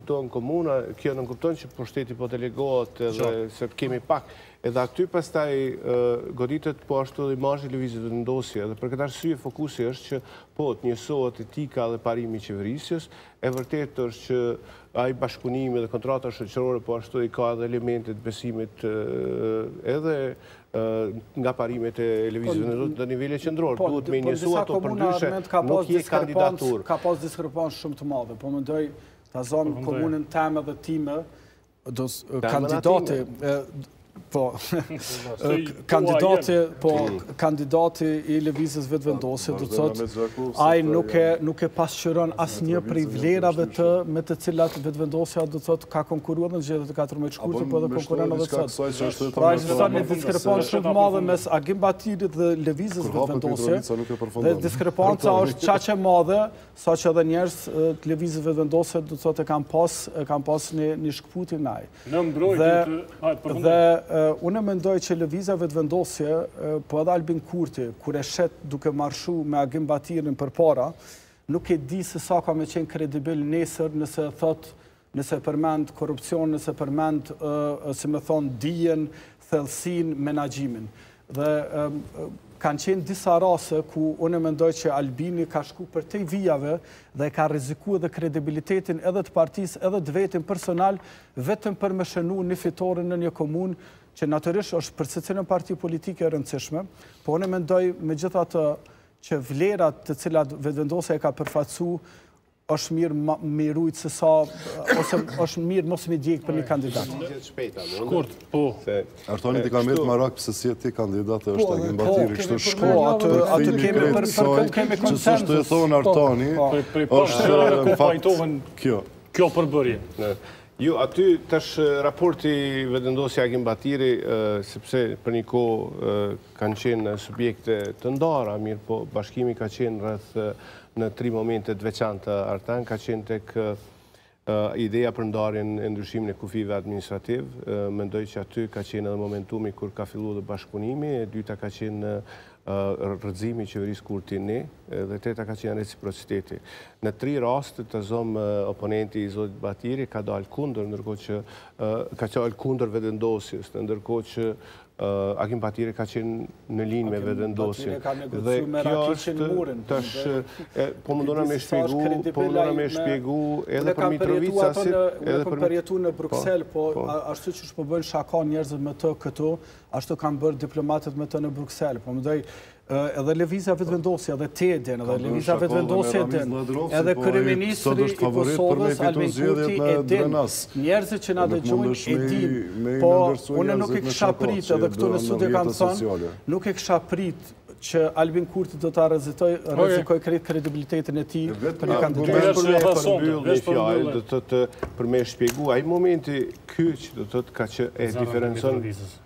në komuna, kjo në kupton që pushteti po delegohet edhe se kemi pak. Edhe aty pastaj goditet po ashtu dhe imazhi lëvizjet vendosje. Dhe për këtë arsye fokusi është që po të njësohet etika dhe parimi i qeverisjes. E vërtet është që ai bashkëpunimi dhe kontrata shoqërore po ashtu i ka edhe elementet besimit edhe nga parimet e lëvizjeve vendosje në nivele qendror. Duhet me njësu ato përndryshe nuk je kandidatur. Ka pas diskrepancë shumë të madhe, po mendoj ta zonë komunën teme dhe time kandidati kandidati i lëvizjes vetëvendosje, do të thotë, ai nuk e pasqyron asnjë prej vlerave me të cilat vetëvendosja do të thotë ka konkuruar në zgjedhjet e 14 shkurtit, po edhe konkuron edhe sot. Pra ekziston një diskrepancë shumë të madhe mes Agim Batirit dhe lëvizjes vetëvendosje. Dhe diskrepanca është çaq e madhe, saqë edhe njerëz të lëvizjes vetëvendosje do të thotë kanë pas një shkputje ndaj. Në mbrojtje unë mendoj që lëvizja vetëvendosje, po edhe Albin Kurti, kur e shet duke marshu me Agim Batirin përpara, nuk e di se sa ka me qenë kredibil nesër nëse përmend korrupsion, nëse përmend, si me thonë, dijen, thellësinë, menaxhimin. Dhe kanë qenë disa rase ku unë mendoj që Albini ka shku për te vijave dhe ka rreziku edhe kredibilitetin edhe të partisë, edhe të vetin personal, vetëm për me shënu një fitore në një komunë që natyrisht është për secilën parti politike e rëndësishme, po unë mendoj megjithatë që vlerat të cilat vetëvendosja e ka përfaqësu është mirë mirujt se sa, ose është mirë mos me djekë për një kandidat. Shkurt, po. Artoni ti ka mërë marak pëse si e ti kandidat e është Agim Batiri, kështu shko, atë kemi për këtë kemi konsensus. Që sështë e thonë Artoni, është kjo përbërje. Jo, aty tash raporti vetëvendosja Agim Batiri, sepse për një kohë kanë qenë subjekte të ndara, mirë po bashkimi ka qenë rreth në 3 momentet veçanta Artan, ka qenë tek ideja për ndarjen e ndryshimin e kufive administrativ. Mendoj që aty ka qenë edhe momentumi kur ka filluar dhe bashkëpunimi, e dyta ka qenë rrëzimi i qeverisë Kurti-Ne, dhe treta ka qenë reciprociteti. Në 3 raste të zonë oponenti i zotit Batiri ka dalë kundër, ndërkohë që ka dalë kundër vetëvendosjes, ndërkohë që Agim Batiri ka qenë në linjë me vetëvendosjen. Dhe kjo është tash po mundona me shpjegu edhe për Mitrovicasit, edhe për përjetu në Bruksel, po ashtu që po bëjnë shaka njerëzit me të këtu, ashtu kanë bërë diplomatët me të në Bruksel. Po mendoj edhe lëvizja vetëvendosje, edhe te den, edhe lëvizja vetëvendosje den, edhe kryeministri i Kosovës, Albin Kurti, e den. Njerëzit që na dëgjojnë e din, po unë nuk e kisha prit, edhe këtu në studio kam thënë, nuk e kisha prit që Albin Kurti do të rrezikoj kredibilitetin e tij për një kandidat. Për me shpjegu, ai momenti ky që do të ka që e diferencon.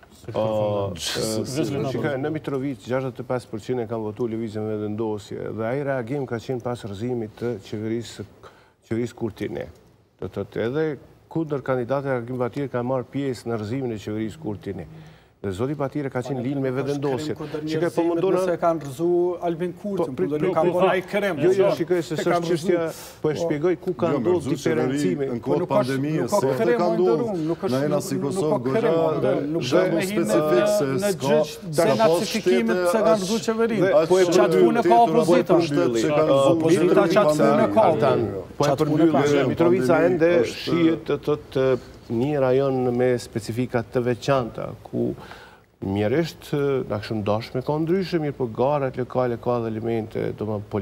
Në Mitrovic, 65% e kanë votu lëvizjen vetëvendosje dhe ai reagim ka qenë pas rrëzimit të qeverisë Kurti-Ne. Edhe kundër kandidatit Agim Batiri ka marrë pjesë në rrëzimin e qeverisë Kurti-Ne. Dhe zoti Batiri ka qenë linjë me vetëvendosje. Shikoj po mundona se kanë rrëzu Albin Kurtin, po do kanë bënë ai krem. Jo, shikoj se s'është çështja, po e shpjegoj ku ka ndodhur diferencimi në kohë pandemisë, se të ka ndodhur në ena si Kosovë goxha, nuk është më specifik se s'ka nacifikimit se kanë rrëzu qeverinë. Po e çat punë ka opozita. Opozita çat punë ka. Po e përmbyll Mitrovica ende shihet të një rajon me specifikat të veçanta, ku mjerisht na këshëm dashme ka ndryshe, mirë po garat lokale ka dhe elemente